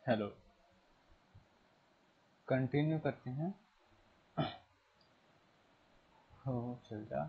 Hello, continue करते हैं। हो चल जा।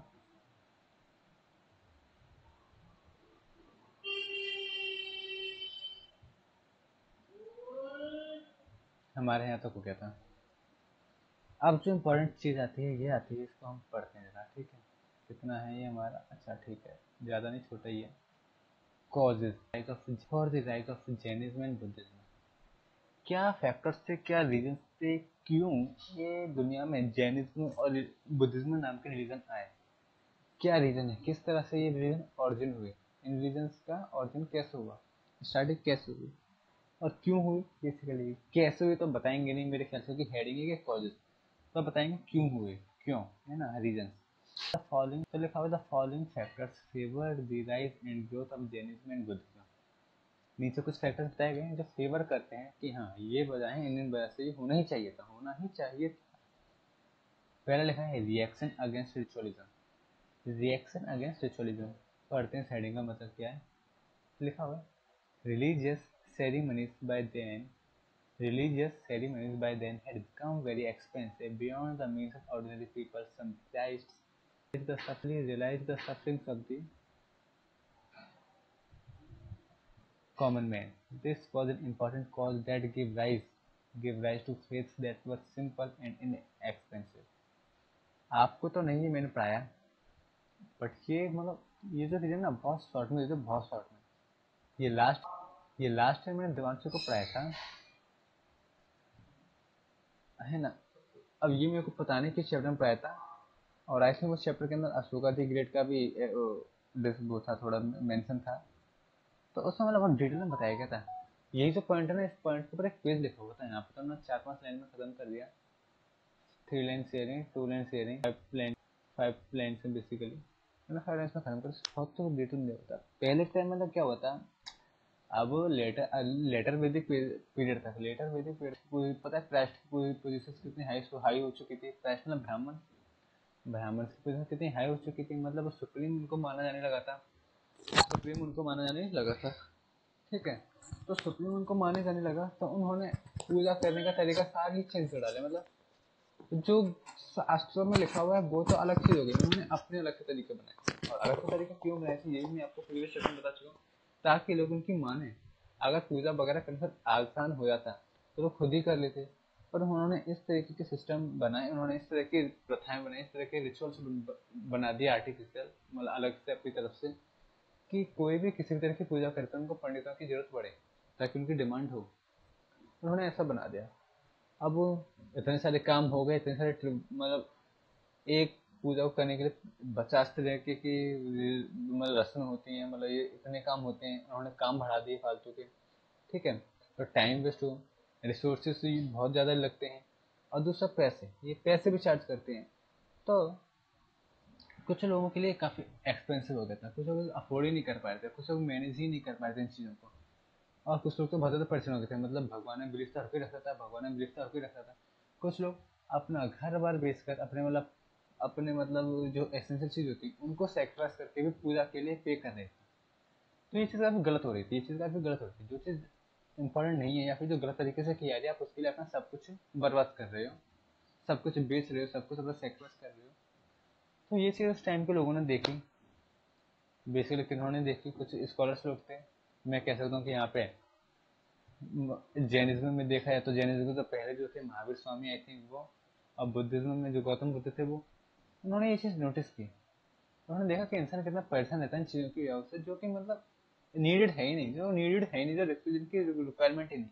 हमारे यहाँ तो क्या था। अब जो इम्पोर्टेंट चीज़ आती है ये आती है, इसको हम पढ़ते हैं जरा, ठीक है। कितना है ये हमारा? अच्छा ठीक है, ज़्यादा नहीं, छोटा ही है। Causes for the rise of Jainism and Buddhism. क्या फैक्टर्स थे, क्या रीजन थे, क्यों ये दुनिया में जैनिज्म और बुद्धिज्म नाम के रिलीजन आए? क्या रीजन है, किस तरह से ये रिलीजन ऑरिजिन हुए, इन रिलीजन्स का ऑरिजिन कैसे हुआ, स्टार्टिंग कैसे हुई और क्यों हुई। बेसिकली कैसे हुई तो बताएंगे नहीं मेरे ख्याल से, कि हेडिंग है कि कॉजेज, तो बताएंगे क्यों हुए, क्यों है ना, रीजन। द फॉलोइंग तो लिखा हुआ, the following factors favour the rise and growth of Jainism and Buddhism. नीचे कुछ फैक्टर्स बताए गए हैं जो फेवर करते हैं कि हाँ ये वजह है, इन वजह से ये होना ही चाहिए था, होना ही चाहिए था। पहला लिखा है reaction against ritualism. Reaction against ritualism पढ़ते हैं, हेडिंग का मतलब क्या है। लिखा हुआ religious ceremonies by then religious ceremonies by then had become very expensive beyond the means of ordinary people. Some priests realized the sufferings of the common man. This was an important cause that gave rise to faiths that were simple and inexpensive. आपको तो नहीं है, मैंने पढ़ाया, but ये मतलब ये जो रीजन ना बहुत शॉर्ट में, ये तो बहुत शॉर्ट में, ये लास्ट टाइम मैंने दिवांशु को पढ़ाया था, है ना। अब ये मेरे को पता नहीं किस चैप्टर में पढ़ाया था, और आई थिंक उस चैप्टर के अंदर अशोका दी ग्रेट का भी वो था, थोड़ा मेंशन था। तो उसमें मतलब बहुत डिटेल में बताया गया था। यही जो पॉइंट है ना, इस पॉइंट के ऊपर एक पेज लिखा हुआ था। यहाँ पे तो हमने 4-5 लाइन में खत्म कर दिया। 3 line sharing, 2 line sharing, 5 line से बेसिकली मैंने 5 लाइन में खत्म कर, बहुत तो डिटेल नहीं होता। पहले टाइम मतलब क्या हुआ था, अब लेटर वैदिक पीरियड था। लेटर वैदिक पीरियड पता है क्राइस्ट की पोजीशन कितनी हाई हो चुकी थी। क्राइस्ट मतलब ब्राह्मण की पोजीशन कितनी हाई हो चुकी थी, मतलब सुप्रीम उनको माना जाने लगा था। ठीक है, तो सुप्रीम उनको माने जाने लगा, तो उन्होंने पूजा करने का तरीका सारी चेंज कर डाले। मतलब जो शास्त्रों में लिखा हुआ है वो तो अलग चीज हो गई, उन्होंने अपने अलग से तरीके बनाए। और अलग से तरीके क्यों बनाए थे, यही मैं आपको प्रीवियस सेशन में बता चुका हूँ, ताकि लोग उनकी माने। अगर पूजा वगैरह करना आसान हो जाता तो लोग खुद ही कर लेते, पर उन्होंने इस तरीके के सिस्टम बनाए, उन्होंने इस तरह की प्रथाएं बनाई, इस तरह के रिचुअल्स बना दिए आर्टिफिशियल, मतलब अलग से अपनी तरफ से, कि कोई भी किसी भी तरह की पूजा करता है उनको पंडितों की जरूरत पड़े, ताकि उनकी डिमांड हो। उन्होंने ऐसा बना दिया। अब इतने सारे काम हो गए, इतने सारे मतलब एक पूजा को करने के लिए 50 तरह की मतलब रस्म होती हैं, मतलब ये इतने काम होते हैं, उन्होंने काम बढ़ा दिए फालतू के। ठीक है, तो टाइम वेस्ट हो, रिसोर्सेस बहुत ज़्यादा लगते हैं, और दूसरा पैसे, ये पैसे भी चार्ज करते हैं। तो कुछ लोगों के लिए काफ़ी एक्सपेंसिव हो गया था, कुछ लोग अफोर्ड ही नहीं कर पा रहे थे, कुछ लोग मैनेज ही नहीं कर पा रहे थे इन चीज़ों को, और कुछ लोग तो बहुत ज़्यादा परेशान हो गए थे। मतलब भगवान ने बिलीफ तो हर कोई रखता था, कुछ लोग अपना घर बार बेच कर, अपने मतलब जो एसेंशियल चीज़ होती है उनको सेक्रीफाइस करके भी पूजा के लिए पे कर रहे थे। तो ये चीज़ काफ़ी गलत हो रही थी, जो चीज़ इंपॉर्टेंट नहीं है, या फिर जो गलत तरीके से किया जाए, आप उसके लिए अपना सब कुछ बर्बाद कर रहे हो, सब कुछ बेच रहे हो, सब कुछ अपना सेक्रीफाइस कर रहे हो। तो ये चीज़ उस टाइम के लोगों ने देखी, बेसिकली किन्होंने देखी, कुछ स्कॉलर्स लोग थे। मैं कह सकता हूँ कि यहाँ पे जैनिज्म में देखा है तो जैनिज्म तो पहले जो थे महावीर स्वामी, आई थिंक वो, और बुद्धिज्म में जो गौतम बुद्ध थे वो, उन्होंने ये चीज़ नोटिस की। उन्होंने देखा कि इंसान कितना परेशान रहता है इन चीज़ों की वजह से, जो कि मतलब नीडेड है ही नहीं, जो जिनकी रिक्वायरमेंट ही नहीं।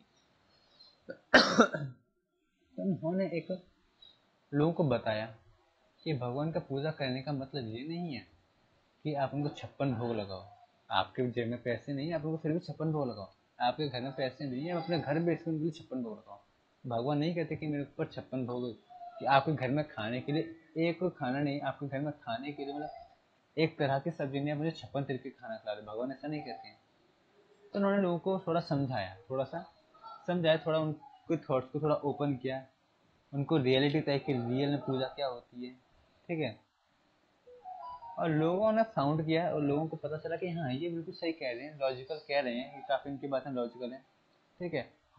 तो उन्होंने एक लोगों को बताया कि भगवान का पूजा करने का मतलब ये नहीं है कि आप उनको 56 भोग लगाओ। आपके जेब में पैसे नहीं है, आप उनको फिर भी 56 भोग लगाओ। आपके घर में पैसे नहीं है, आप अपने घर बेच कर उनके लिए 56 भोग लगाओ। भगवान नहीं कहते कि मेरे ऊपर 56 भोग, कि आपके घर में खाने के लिए एक खाना नहीं, आपके घर में खाने के लिए मतलब एक तरह की सब्जी नहीं, आप मुझे 56 तरीके का खाना खिला दे। भगवान ऐसा नहीं कहते हैं। तो उन्होंने लोगों को थोड़ा समझाया, थोड़ा उनके थॉट्स को थोड़ा ओपन किया, उनको रियलिटी तय कि रियल में पूजा क्या होती है। ठीक है, और लोगों ने साउंड किया और लोगों को पता चला कि हाँ ये बिल्कुल सही कह रहे हैं, लॉजिकल कह रहे हैं, ये काफ़ी इनकी बातें लॉजिकल हैं। ठीक है,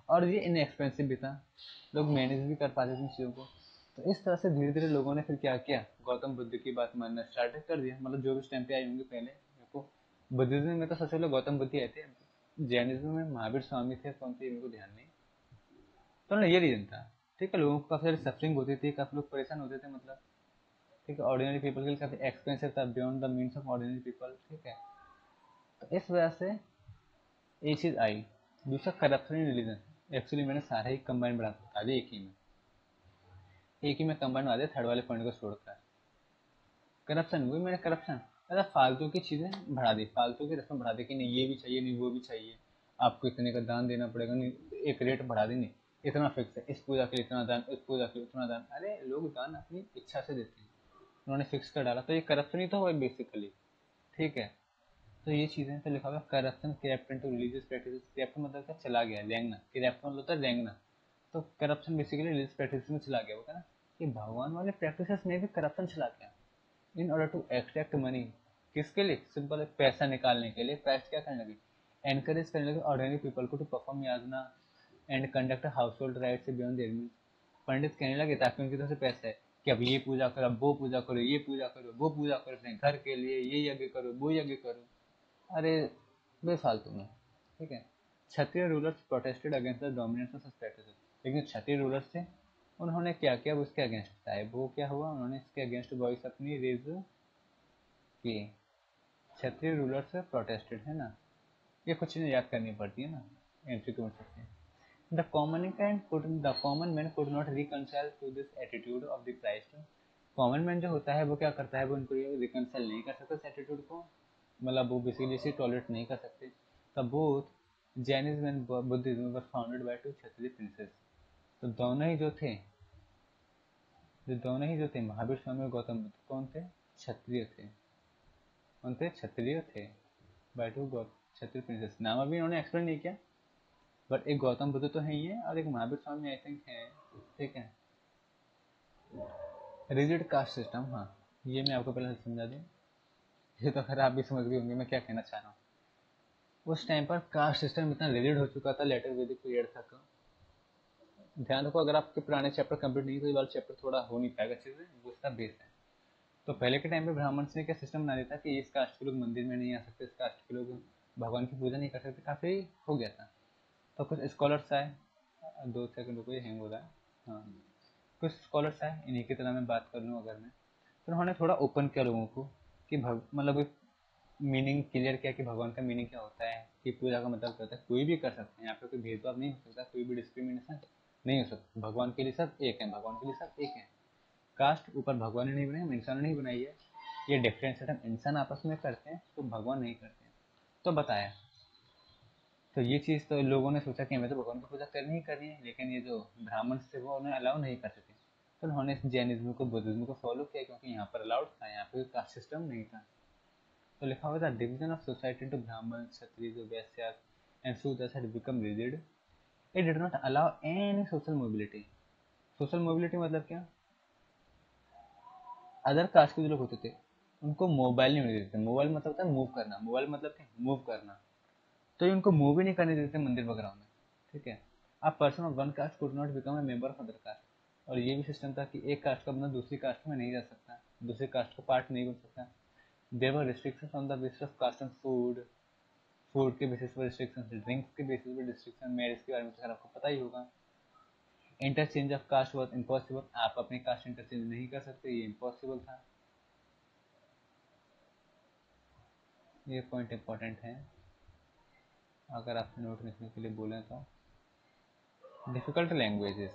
और ये इनएक्सपेंसिव भी था, लोग मैनेज भी कर पाते थे इन चीज़ों को। तो इस तरह से धीरे धीरे लोगों ने फिर क्या किया, गौतम बुद्ध की बात मानना स्टार्ट कर दिया। मतलब जो भी उस टाइम पे आए होंगे पहले, मेरे को बुद्धिज्म में तो सबसे पहले गौतम बुद्ध ही आए थे, जैनिज्म में महावीर स्वामी थे, कौन थे मेरे को ध्यान नहीं। तो ना ये रीजन था, ठीक है। लोगों को काफ़ी सारी सफरिंग होती थी, काफ़ी लोग परेशान होते थे, मतलब ठीक है। ऑर्डिनरी पीपल के लिए काफ़ी एक्सपेंसिव था, beyond the means of ordinary people, ठीक है। तो इस वजह से ये चीज़ आई। दूसरा करप्शन इन रिलीजन, एक्चुअली मैंने सारे ही कंबाइन बता दिए एक ही में कंबाइन बना दिया, थर्ड वाले पॉइंट को छोड़कर। करप्शन, वही मैंने करप्शन, मतलब फालतू की चीज़ें बढ़ा दी, फालतू की रस्म बढ़ा दी कि नहीं ये भी चाहिए, नहीं वो भी चाहिए, आपको इतने का दान देना पड़ेगा, नहीं एक रेट बढ़ा दी, नहीं इतना फिक्स है, इस पूजा के लिए इतना दान, इस पूजा के लिए उतना दान। अरे लोग दान अपनी इच्छा से देते हैं, उन्होंने फिक्स कर डाला, तो ये करप्शन ही तो हुआ बेसिकली, ठीक है। तो ये चीज़ें तो लिखा हुआ corruption corrupt into religious practices. Corrupt मतलब क्या, चला गया, रेंगना। करप्ट मतलब होता है रेंगना, तो करप्शन बेसिकली रिलीजियस प्रैक्टिस में चला गया, वो ना कि भगवान वाले प्रैक्टिसेस में भी करप्शन चला गया। In order to extract money, किसके लिए, सिंपल है, पैसा निकालने के लिए। पैसा क्या करने लगे, एनकरेज करने लगे ऑर्डिनरी पीपल को to perform yajna and conduct household rites से बियॉन्ड देयर मींस। पंडित कहने लगे ताकि उनकी तरफ से पैसा है कि अब ये पूजा करो, अब वो पूजा करो, ये पूजा करो, वो पूजा करो, अपने घर के लिए ये यज्ञ करो, वो यज्ञ करो। अरे बेफालतू में, ठीक है। Kshatriya rulers protested against the dominance of practices, लेकिन क्षत्रिय रूलर्स थे, उन्होंने क्या किया, उसके अगेंस्ट था वो क्या हुआ, उन्होंने इसके अगेंस्ट वॉइस अपनी रेज की। क्षत्रिय रूलर्स प्रोटेस्टेड, है ना, ये कुछ चीज़ें याद करनी पड़ती है ना, एंट्री को सकते हैं। The common man could not reconcile to this attitude of the Christ. Common man जो होता है वो क्या करता है, वो इनको रिकंसाइल नहीं कर सकता इस एटीट्यूड को, मतलब वो बेसिकली इसे टॉलरेट नहीं कर सकते। तब both Jainism and Buddhism were founded by two Kshatriya princes. तो दोनों ही जो थे महावीर स्वामी और गौतम बुद्ध, कौन थे, क्षत्रिय थे। कौन थे, क्षत्रिय थे, बाय टू क्षत्रिय प्रिंसेस। नाम अभी उन्होंने एक्सप्लेन नहीं किया, बट एक गौतम बुद्ध तो है ही है, और एक महावीर स्वामी आई थिंक है, ठीक है। रिजिड कास्ट सिस्टम, हाँ ये मैं आपको पहले समझा दूँ, ये तो खैर आप भी समझ गए होंगे मैं क्या कहना चाह रहा हूँ। उस टाइम पर कास्ट सिस्टम इतना रिजिड हो चुका था लेटर वैदिक पीरियड तक। ध्यान रखो, अगर आपके पुराने चैप्टर कंप्लीट नहीं तो ये वाला चैप्टर थोड़ा हो नहीं पाएगा अच्छे से, वो उसका बेस है। तो पहले के टाइम पे ब्राह्मण ने क्या सिस्टम बना दिया था कि इस कास्ट के लोग मंदिर में नहीं आ सकते, इस कास्ट के लोग भगवान की पूजा नहीं कर सकते, काफ़ी हो गया था। तो कुछ स्कॉलर्स आए, 2 सेकंड रुको ये हैंग हो रहा है, हाँ। कुछ स्कॉलर्स आए, इन्हीं की तरह मैं बात कर लूँ अगर मैं, तो उन्होंने थोड़ा ओपन किया लोगों को कि मतलब मीनिंग क्लियर किया कि भगवान का मीनिंग क्या होता है, कि पूजा का मतलब क्या होता है। कोई भी कर सकते हैं, यहाँ पे कोई भेदभाव नहीं हो सकता, कोई भी डिस्क्रिमिनेशन नहीं हो सकता। भगवान के लिए सब एक है, भगवान के लिए सब एक है। कास्ट ऊपर भगवान ने नहीं बनाई, हम इंसान ने नहीं बनाई है। ये डिफरेंशिएट हम इंसान आपस में करते हैं, तो भगवान नहीं करते हैं। तो बताया, तो ये चीज़ तो लोगों ने सोचा कि हमें तो भगवान की पूजा करनी ही करनी है, लेकिन ये जो ब्राह्मण थे वो उन्हें अलाउ नहीं कर सके। तो उन्होंने इस जैनिज्म को बुद्धिज्म को फॉलो किया, क्योंकि यहाँ पर अलाउड था, यहाँ पे कास्ट सिस्टम नहीं था। तो लिखा हुआ था division of society to Brahmana, Kshatriya, Vaishya and Shudras had become rigid. It did not allow any social mobility. Social mobility मतलब क्या, अदर कास्ट के जो लोग होते थे उनको मोबाइल नहीं होने देते। मोबाइल मतलब होता है मूव करना, मोबाइल मतलब क्या, मूव करना। तो ये उनको मूव ही नहीं करने देते मंदिर वगैरह में, ठीक है। अब person of one caste could not become a member of other caste. और ये भी सिस्टम था कि एक कास्ट का बंदा दूसरी कास्ट में नहीं जा सकता, दूसरी कास्ट का पार्ट नहीं बन सकता। There were restrictions on the basis of caste and food, food के बेसिस पर रिस्ट्रिक्शन, ड्रिंक्स के बेसिस पर रिस्ट्रिक्शन, मैरिज के बारे में तो आपको पता ही होगा। Interchange of caste was impossible, आप अपनी कास्ट इंटरचेंज नहीं कर सकते, ये इम्पॉसिबल था। ये पॉइंट इंपॉर्टेंट है अगर आप नोट लिखने के लिए बोलें तो। डिफ़िकल्ट लैंग्वेजेस,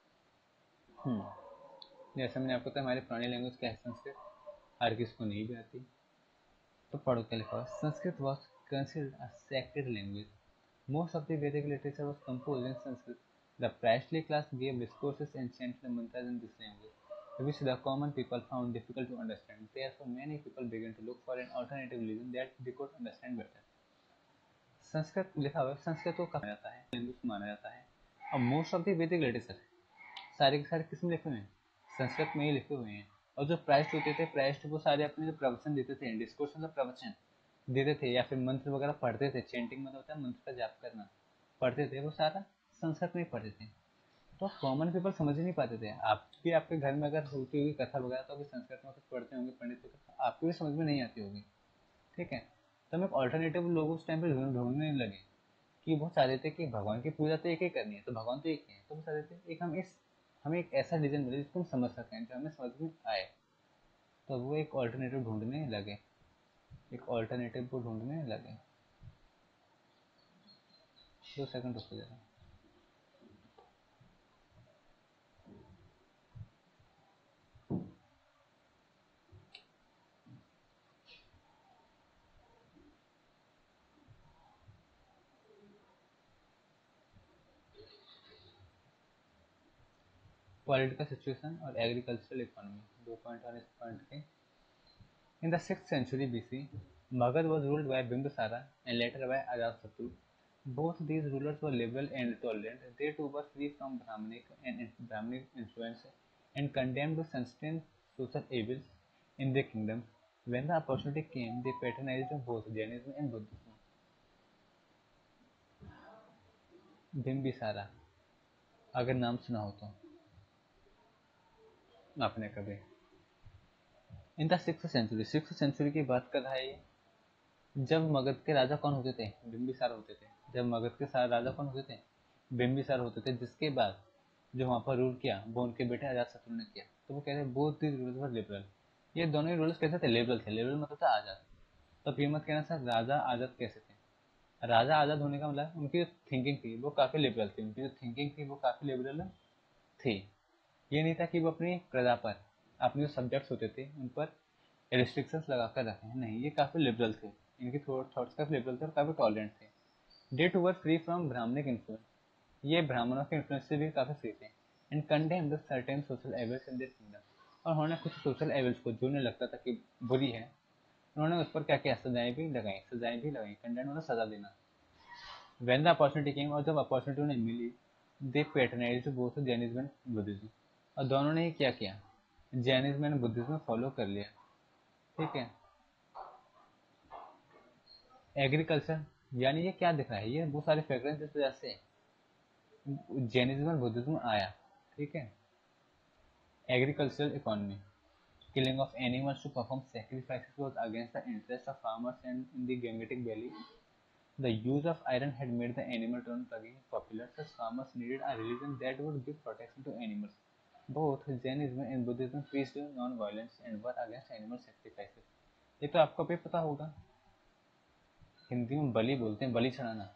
जैसे मैंने आपको बताया हमारी पुरानी लैंग्वेज क्या है, संस्कृत, हर किसी को नहीं भी आती। तो पढ़ो क्या लिखा हुआ, Sanskrit was considered a sacred language. Most of the Vedic literature was compose in Sanskrit. The priestly class gave discourses and chanted mantras in this language, which the common people found difficult to understand. Therefore, many people began to look for an alternative religion that they could understand better. Sanskrit लिखा हुआ है, संस्कृत को कहा जाता है language माना जाता है। और most of the Vedic literature सारे के सारे किस में लिखे हुए हैं, संस्कृत में ही लिखे हुए हैं। और जो प्राइस्ट होते थे, प्राइस्ट वो सारे अपने जो प्रवचन देते थे, डिस्कोर्स मतलब प्रवचन देते थे, या फिर मंत्र वगैरह पढ़ते थे, चेंटिंग मतलब होता है मंत्र का जाप करना, पढ़ते थे, वो सारा संस्कृत में पढ़ते थे, तो कॉमन पीपल समझ ही नहीं पाते थे। आप भी आपके घर में अगर होती होगी कथा वगैरह तो अभी संस्कृत में कुछ पढ़ते होंगे पंडित वगैरह, तो आपको भी समझ में नहीं आती होगी, ठीक है। तो हम एक ऑल्टरनेटिव लोग उस टाइम पे ढूंढने लगे कि वो चाह रहे थे कि भगवान की पूजा तो एक ही करनी है, तो भगवान तो एक ही है, तो वो चाह रहे थे एक हमें एक ऐसा डिसीजन मिले जिसको हम समझ सकें, जो हमें समझ में आए। तो वो एक ऑल्टरनेटिव ढूंढने लगे, एक ऑल्टरनेटिव को ढूंढने लगे। 2 सेकंड रुको जरा। पॉलिटिकल सिचुएशन और एग्रीकल्चरल इकोनॉमी, 2 पॉइंट और इस पॉइंट के। In the 6th century BC, Magad was ruled by Bimbisara and later by Ajatasattu. Both these rulers were liberal and tolerant. They too were free from Brahmanic influence and condemned to sustain social evils in their kingdoms. When the opportunity came, they patronized both Jainism and Buddhism. Bimbisara, अगर नाम सुना हो तो आपने कभी। In the 6th century की बात कर रहा है ये। जब मगध के राजा कौन होते थे? बिम्बिसार होते थे। जब मगध के सारे राजा कौन होते थे? बिम्बिसार होते थे, जिसके बाद जो वहाँ पर रूल किया वो उनके बेटे अजातशत्रु ने किया। तो वो कहते हैं both these rulers were liberal. ये दोनों ही रूलर्स कैसे थे? लिबरल थे। लिबरल मतलब था आजाद। तो ये मत कहना सर राजा आजाद कैसे थे। राजा आजाद होने का मतलब उनकी जो थिंकिंग थी वो काफ़ी लिबरल थी, उनकी जो थिंकिंग थी वो काफ़ी लिबरल थी। ये नहीं था कि वो अपनी प्रजा पर, अपने जो सब्जेक्ट्स होते थे उन पर रिस्ट्रिक्शंस लगा कर रखे हैं, नहीं, ये काफ़ी लिबरल थे। इनके थॉट्स काफ़ी लिबरल थे और काफ़ी टॉलरेंट थे। They too were free from Brahmanic influence, ये ब्राह्मणों के इन्फ्लुएंस से भी काफ़ी फ्री थे। And condemned certain social evils in their kingdom, और उन्होंने कुछ सोशल एवल्स को जो उन्हें लगता था कि बुरी है, उन्होंने उस पर क्या किया? सजाएं भी लगाई, कंडेम मतलब सजा देना। व्हेन द अपॉर्चुनिटी केम, और जब अपॉर्चुनिटी उन्हें मिली, they patronised both Jainism and Buddhism, और दोनों ने क्या किया? जैनिज्म एंड बुद्धिज्म फॉलो कर लिया, ठीक है। एग्रीकल्चर, यानी ये क्या दिख रहा है? ये बहुत सारे फैक्टर्स जिस वजह से जैनिज्म और बुद्धिज्म आया, ठीक है। Agricultural economy, killing of animals to perform sacrifices was against the interest of farmers, and in the Gangetic Valley, the use of iron had made the animal turn plugging popular. Such farmers needed a religion that would give protection to animals. Both Jainism and Buddhism preached non-violence and were against animal sacrifices. ये तो आपको भी पता होगा, हिंदी में बलि बोलते हैं, बलि चढ़ाना,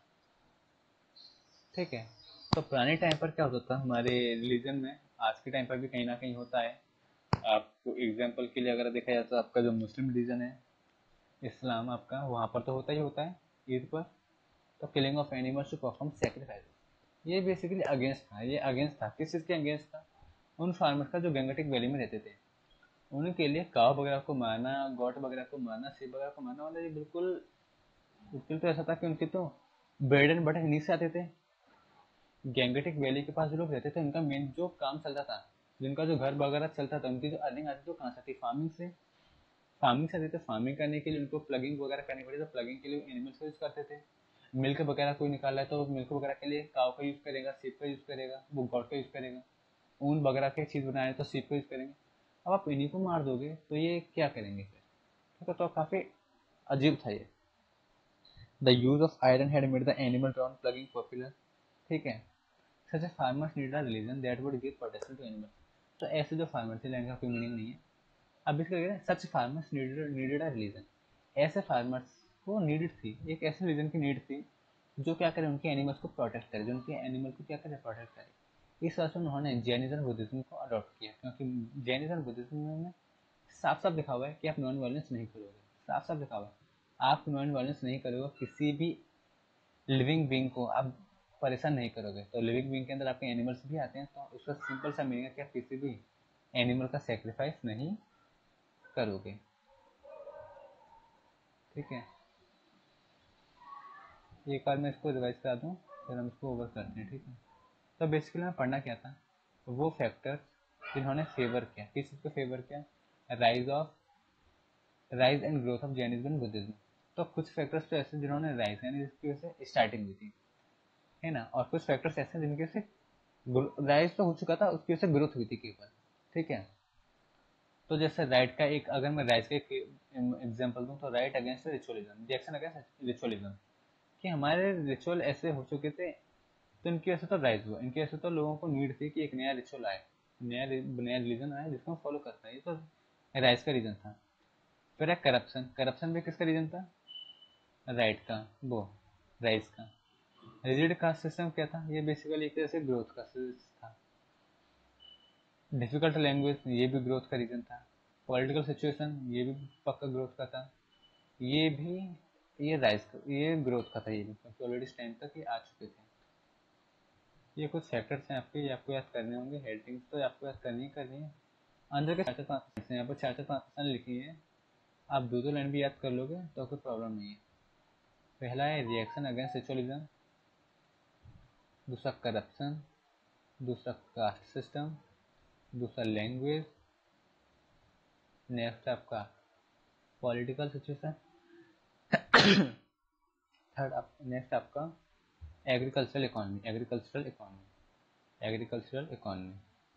ठीक है। तो पुराने टाइम पर क्या होता था हमारे रिलीजन में, आज के टाइम पर भी कहीं ना कहीं होता है। आपको एग्जाम्पल के लिए अगर देखा जाए तो आपका जो मुस्लिम रिलीजन है, इस्लाम, आपका वहाँ पर तो होता ही होता है ईद पर, तो killing of animals to perform sacrifice, ये बेसिकली अगेंस्ट था। ये अगेंस्ट था, किस चीज़ के अगेंस्ट था? उन फार्मर्स का जो गंगटिक वैली में रहते थे, उनके लिए काव वगैरह को मारना, गॉट वगैरह को मारना, शिप वगैरह को मारना, मतलब ये बिल्कुल बिल्कुल तो ऐसा था कि उनके तो ब्रेड एंड बटर इन्हीं से आते थे। गैंगटिक वैली के पास जो लोग रहते थे उनका मेन जो काम चलता था, जिनका जो घर वगैरह चलता था, उनकी जो अर्निंग आती थी वो कहाँ से आती? फार्मिंग से। फार्मिंग से आती थी। फार्मिंग करने के लिए उनको प्लगिंग वगैरह करनी पड़ी, तो प्लगिंग के लिए एनिमल्स का यूज़ करते थे। मिल्क वगैरह कोई निकाल रहा है तो मिल्क वगैरह के लिए काव का यूज़ करेगा, सीप का यूज़ करेगा, वो गॉड का यूज़ करेगा। ऊन वगैरह की चीज़ बना रहे तो सीप का यूज़ करेंगे। अब आप इन्हीं को मार दोगे तो ये क्या करेंगे फिर? ठीक है, तो काफ़ी अजीब था ये। The use of iron had made the animal drawn ploughing popular, ठीक है। Such a farmers need a religion that would give protection to animals, तो ऐसे जो फार्मर थे, लाइन का कोई मीनिंग नहीं है। अब इसका क्या है? Such farmers needed a religion, ऐसे फार्मर्स को नीडेड थी, एक ऐसे रिलीजन की नीड थी जो क्या करे? उनके एनिमल्स को प्रोटेक्ट करे, जो उनके एनिमल को क्या करे? प्रोटेक्ट करे। इस वजह से उन्होंने जैनिज्म बुद्धिज्म को अडॉप्ट किया, क्योंकि जैनिज्म बुद्धिज्म में साफ साफ लिखा हुआ है कि आप नॉन वायलेंस नहीं करोगे। साफ साफ लिखा हुआ है, आप नॉन वायलेंस नहीं करोगे, किसी भी लिविंग बींग को आप परेशान नहीं करोगे। तो लिविंग बींग के अंदर आपके एनिमल्स भी आते हैं, तो उसका सिंपल सा मीनिंग है कि आप किसी भी एनिमल का सेक्रीफाइस नहीं करोगे, ठीक है। एक बार मैं इसको रिवाइज करा दूँ, फिर हम इसको ओवर करते हैं, ठीक है। तो बेसिकली मैं पढ़ना क्या था, वो फैक्टर्स जिन्होंने फेवर किया, किस चीज़ को फेवर किया? Rise and growth of Jainism and Buddhism. तो कुछ फैक्टर्स तो ऐसे जिन्होंने राइज यानी जिसकी वजह से स्टार्टिंग हुई थी, है ना। और कुछ फैक्टर्स ऐसे हैं जिनके से राइज तो हो चुका था, उसकी वजह से ग्रोथ हुई थी केवल, ठीक है। तो जैसे राइट का एक, अगर मैं राइज का एक एग्जांपल दूं तो right against ritualism, reaction against ritualism, कि हमारे रिचुअल ऐसे हो चुके थे, तो इनकी वजह से तो राइज हुआ, इनकी वजह से तो लोगों को नीड थी कि एक नया रिचुअल आए, नया नया रिलीजन आए जिसको फॉलो करता है, ये तो राइज का रीजन था। फिर है करप्शन, करप्शन भी किसका रीजन था? राइट का, वो राइज का। रिजिड कास्ट सिस्टम क्या था? ये बेसिकली एक तरह से ग्रोथ का था। डिफिकल्ट लैंग्वेज, ये भी ग्रोथ का रीजन था। पॉलिटिकल सिचुएशन, ये भी पक्का ग्रोथ का था। ये भी, ये राइज का, ये ग्रोथ का था, ये भी, क्योंकि ऑलरेडी इस टाइम तक ये आ चुके थे। ये कुछ फैक्टर्स हैं आपके, ये आपको याद करने होंगे। हेडिंग्स तो आपको याद करनी है। अंदर के 4-5 हैं, यहाँ पर 4-5 लिखी है, आप 2 लाइन भी याद कर लोगे तो कोई प्रॉब्लम नहीं है। पहला है रिएक्शन अगेंस्ट रिचुअलिज्म, दूसरा करप्शन, दूसरा कास्ट सिस्टम, दूसरा लैंग्वेज, नेक्स्ट आपका पॉलिटिकल सिचुएशन, थर्ड नेक्स्ट आपका एग्रीकल्चरल इकोनॉमी, एग्रीकल्चरल इकोनॉमी।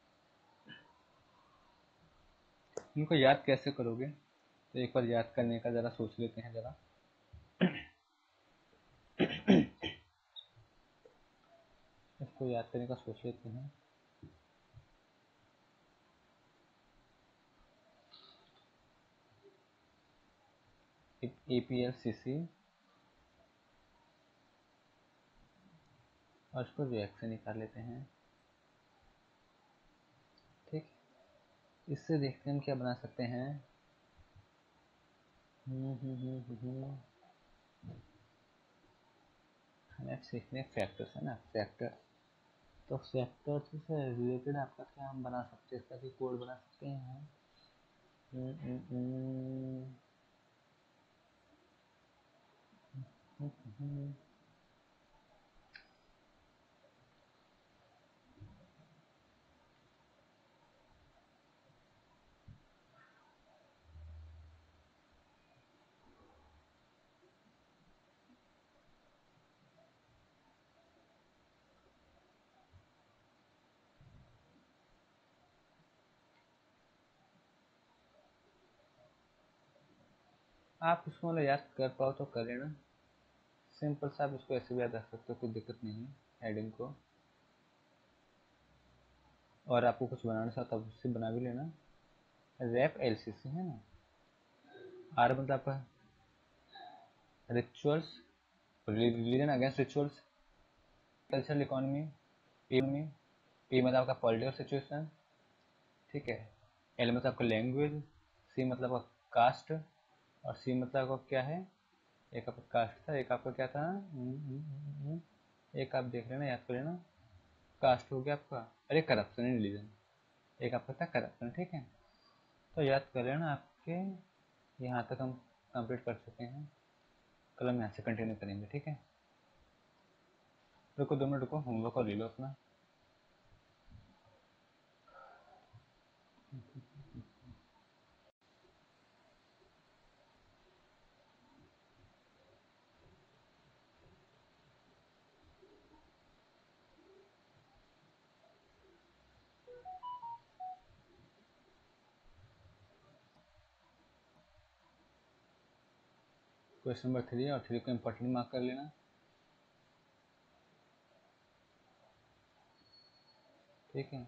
इनको याद कैसे करोगे? तो एक बार याद करने का ज़रा सोच लेते हैं ज़रा। इसको याद करने का सोच लेते हैं। APLCC और इसको रिएक्शन निकाल लेते हैं, ठीक। इससे देखते हैं हम क्या बना सकते हैं। हमें सीखने फैक्टर्स है ना, फैक्टर, तो फैक्टर से रिलेटेड आपका क्या हम बना सकते हैं, इसका भी कोड बना सकते हैं। आप उसको मतलब याद कर पाओ तो कर लेना, सिंपल सा। आप इसको ऐसे भी याद रख सकते हो, कोई दिक्कत नहीं है हेडिंग को। और आपको कुछ बनाना चाहता तब उससे बना भी लेना। रैप LCC है ना, आर मतलब आपका rituals, religion against rituals, cultural economy, P मतलब आपका पॉलिटिकल सिचुएशन, ठीक है। एल मतलब आपका लैंग्वेज, सी मतलब आपका कास्ट, और सी मतलब आपका क्या है, एक आपका कास्ट था, एक आपका क्या था, एक आप देख लेना, याद कर लेना। कास्ट हो गया आपका, अरे करप्शन इन रिलीजन, एक आपका था करप्शन, ठीक है। तो याद कर लेना आपके, यहाँ तक हम कंप्लीट कर चुके हैं। कल हम यहाँ से कंटिन्यू करेंगे, ठीक है। रुको 2 मिनट, रुको, होमवर्क और ले लो अपना। क्वेश्चन नंबर 3 और 3 को इम्पोर्टेंट मार्क कर लेना, ठीक है।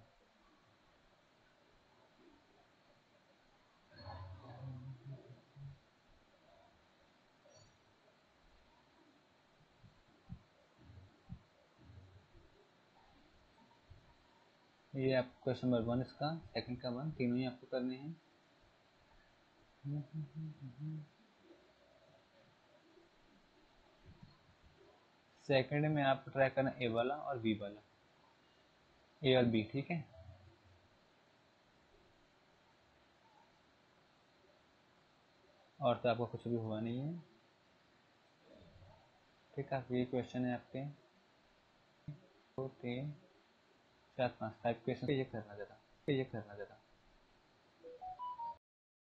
ये आप क्वेश्चन नंबर 1 इसका, सेकंड का 1, तीनों ही आपको करने हैं। सेकंड में आप ट्राई करना ए वाला और बी वाला, ए और बी, ठीक है। और तो आपका कुछ भी हुआ नहीं है, ठीक है। ये क्वेश्चन है आपके 2 3 4 5 5 क्वेश्चन, ये करना जरा।